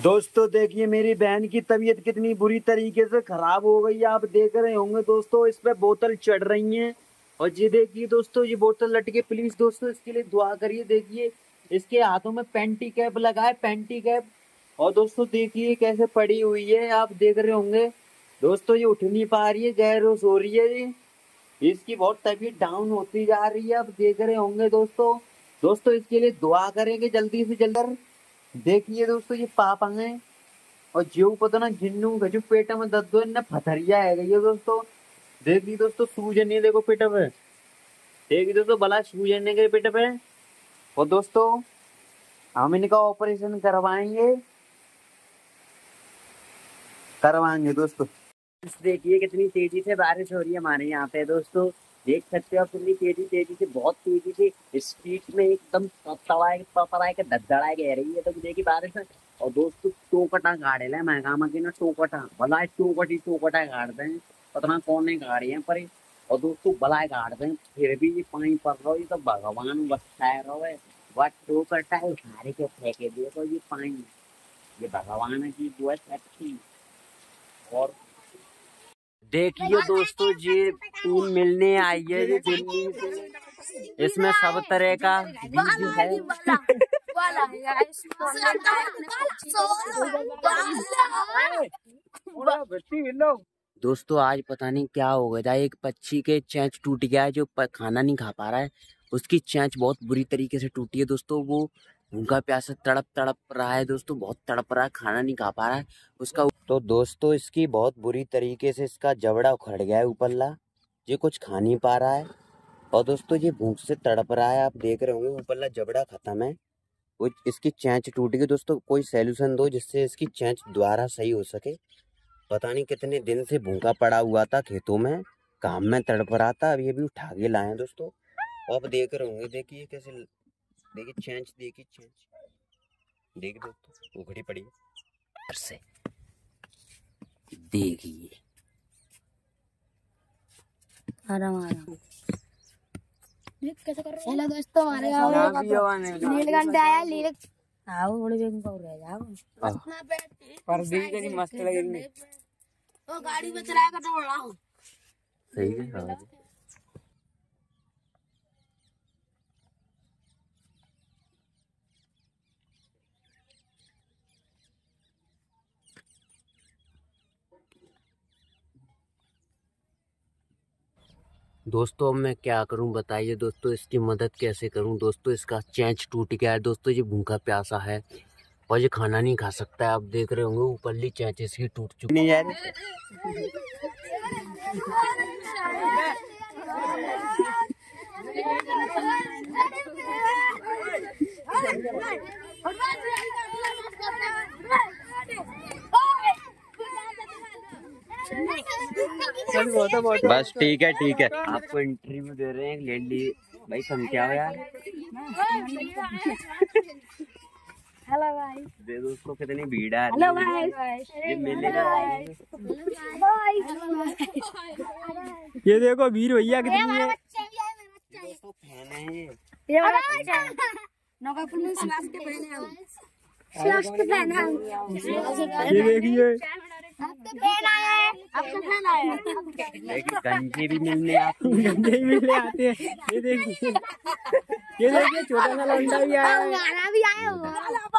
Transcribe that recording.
दोस्तों देखिए मेरी बहन की तबीयत कितनी बुरी तरीके से खराब हो गई है। आप देख रहे होंगे दोस्तों, इस पे बोतल चढ़ रही है। और ये देखिए दोस्तों, ये बोतल लटके। प्लीज दोस्तों इसके लिए दुआ करिए। देखिए इसके हाथों में पेंटी कैप लगा है, पेंटी कैप। और दोस्तों देखिए कैसे पड़ी हुई है, आप देख रहे होंगे दोस्तों। ये उठ नहीं पा रही है, गैरोस हो रही है। ये इसकी बहुत तबीयत डाउन होती जा रही है, आप देख रहे होंगे दोस्तों। दोस्तों इसके लिए दुआ करेंगे जल्दी से जल्दी। देखिए दोस्तों ये पापा हैं, और जो पता ना जिन्नू गजु पेट में दर्द हो ना पथरिया है गई है दोस्तों। देखिए दोस्तों सूजन नहीं, देखो पेट पे। देखिए दोस्तों बला सूजन नहीं गई पेट पे। और दोस्तों हम इनका ऑपरेशन करवाएंगे दोस्तों। देखिए कितनी तेजी से बारिश हो रही है हमारे यहाँ पे दोस्तों। देख सकते हो आप कितनी तेजी से, बहुत तेजी से स्पीड में एकदम तड़ाए के धड़ाए कह रही है। तो देखिए बारिश है। और दोस्तों टोकटा गाड़े ले मैं काम की ना, टोकटा भला टोकटा गाड़ते हैं, पता ना कौन नहीं गाड़ी है पर। और दोस्तों भलाए गाड़ते हैं, फिर भी ये पानी पड़ रहा है। तो भगवान बचाए रहे वह टोकटा उठारे के फेंके देखो ये पानी। ये भगवान की दुआ सच्ची। और देखिए दोस्तों ये टीम मिलने आई है ये दिल्ली से। इसमें सब तरह का बीज है। दोस्तों आज पता नहीं क्या हो गया था, एक पक्षी के चैंच टूट गया है जो खाना नहीं खा पा रहा है। उसकी चैंच बहुत बुरी तरीके से टूटी है दोस्तों। वो भूखा प्यासा तड़प रहा है दोस्तों, बहुत तड़प रहा है, खाना नहीं खा पा रहा है उसका। तो दोस्तों इसकी बहुत बुरी तरीके से इसका जबड़ा उखड़ गया है ऊपरला, ये कुछ खा नहीं पा रहा है। और दोस्तों ये भूख से तड़प रहा है, आप देख रहे होंगे ऊपरला जबड़ा खत्म है। वो इसकी चैंच टूट गई दोस्तों। कोई सैल्यूशन दो जिससे इसकी चैंच दोबारा सही हो सके। पता नहीं कितने दिन से भूखा पड़ा हुआ था, खेतों में काम में तड़प रहा था। अब ये भी उठा के लाए हैं दोस्तों। आप देख रहे होंगे, देखिए कैसे, देखिए चैंच, देखिए चैंच, देखिए दोस्तों उखड़ी पड़ी है से। देखिए आराम कैसे कर रहे हो? हेलो दोस्तों, हमारे गाँव नीलकंठ आया। नीलक आओ बड़े दिन को रह जाओ पर देखिए कितनी मस्त लगेगी। तो गाड़ी में चलाएगा तो बड़ा हो सही है। दोस्तों अब मैं क्या करूं बताइए दोस्तों, इसकी मदद कैसे करूं दोस्तों। इसका चैंच टूट गया है दोस्तों, ये भूखा प्यासा है और ये खाना नहीं खा सकता है। आप देख रहे होंगे ऊपरली चैंच इसकी टूट चुकी नहीं यार। बस ठीक है आपको इंटरव्यू दे रहे हैं लेडी भाई। कम क्या हो यार। हेलो गाइस, दे दो उसको, कितनी भीड़ है। हेलो गाइस, ये मिलेगा। ये देखो भीड़ भैया कितनी है। दोस्तों फैन है ये वाला बच्चा नौका पुलिस क्लास के पहने हो, क्लास के पहने हो। ये देखिए आपका फैन आया है, आपका फैन आया है। देखिए गंजे भी मिलने आते हैं। गंजे ही मिलने आते हैं। ये देखिए छोटा सा लौंडा भी आया है। हमारा भी आया हुआ।